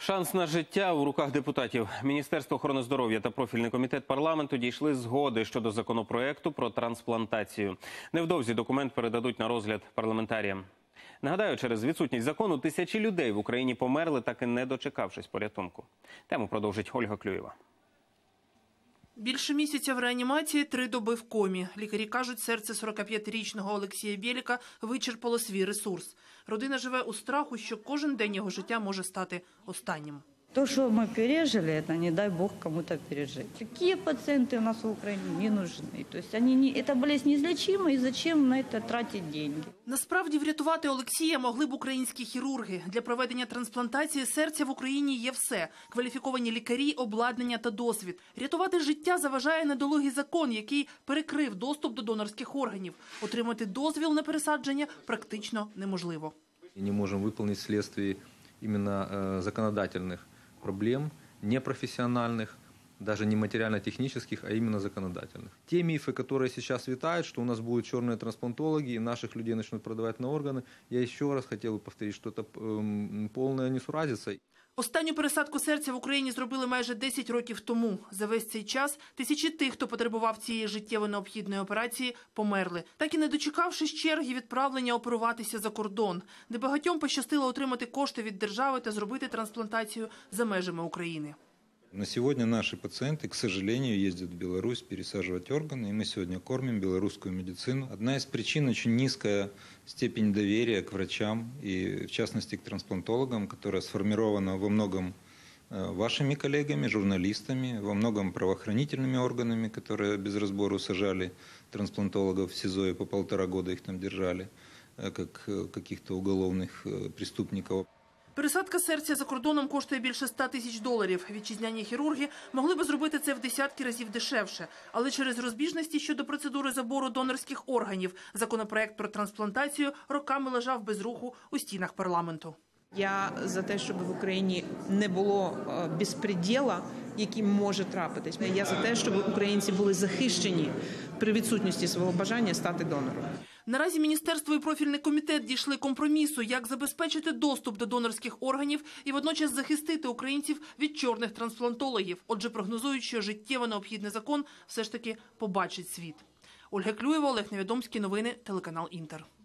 Шанс на життя у руках депутатів. Міністерство охорони здоров'я та профільний комітет парламенту дійшли згоди щодо законопроекту про трансплантацію. Невдовзі документ передадуть на розгляд парламентаріям. Нагадаю, через відсутність закону тисячі людей в Україні померли, так і не дочекавшись порятунку. Тему продовжить Ольга Клюєва. Більше місяця в реанімації, 3 доби в комі. Лікарі кажуть, серце 45-річного Олексія Бєліка вичерпало свій ресурс. Родина живе у страху, що кожен день його життя може стати останнім. То, что мы пережили, это не дай бог кому-то пережить. Такие пациенты у нас в Украине не нужны. То есть эта болезнь неизлечима, и зачем на это тратить деньги? Насправді врятувати Олексія могли б українські хірурги. Для проведення трансплантації серця в Україні є все. Кваліфіковані лікарі, обладнання та досвід. Рятувати життя заважає недолугий закон, який перекрив доступ до донорських органів. Отримати дозвіл на пересадження практично неможливо. Не можем выполнить вследствие именно законодательных проблем, непрофессиональных, даже не материально-технических, а именно законодательных. Те мифы, которые сейчас витают, что у нас будут черные трансплантологи и наших людей начнут продавать на органы, я еще раз хотел бы повторить, что это полная несуразица. Останню пересадку серця в Україні зробили майже 10 років тому. За весь цей час тисячі тих, хто потребував цієї життєво необхідної операції, померли. Так і не дочекавшись черги відправлення оперуватися за кордон, де багатьом пощастило отримати кошти від держави та зробити трансплантацію за межами України. На сегодня наши пациенты, к сожалению, ездят в Беларусь пересаживать органы, и мы сегодня кормим белорусскую медицину. Одна из причин – очень низкая степень доверия к врачам, и в частности к трансплантологам, которая сформирована во многом вашими коллегами, журналистами, во многом правоохранительными органами, которые без разбору сажали трансплантологов в СИЗО и по 1,5 года их там держали, как каких-то уголовных преступников. Пересадка серця за кордоном коштує більше $100 000. Вітчизняні хірурги могли б зробити це в десятки разів дешевше. Але через розбіжності щодо процедури забору донорських органів законопроект про трансплантацію роками лежав без руху у стінах парламенту. Я за те, щоб в Україні не було безпреділу, який може трапитись. Я за те, щоб українці були захищені при відсутності свого бажання стати донором. Наразі міністерство і профільний комітет дійшли компромісу, як забезпечити доступ до донорських органів і водночас захистити українців від чорних трансплантологів. Отже, прогнозують, що життєво необхідний закон все ж таки побачить світ. Ольга Клюєва, Олег Невідомський, новини, телеканал Інтер.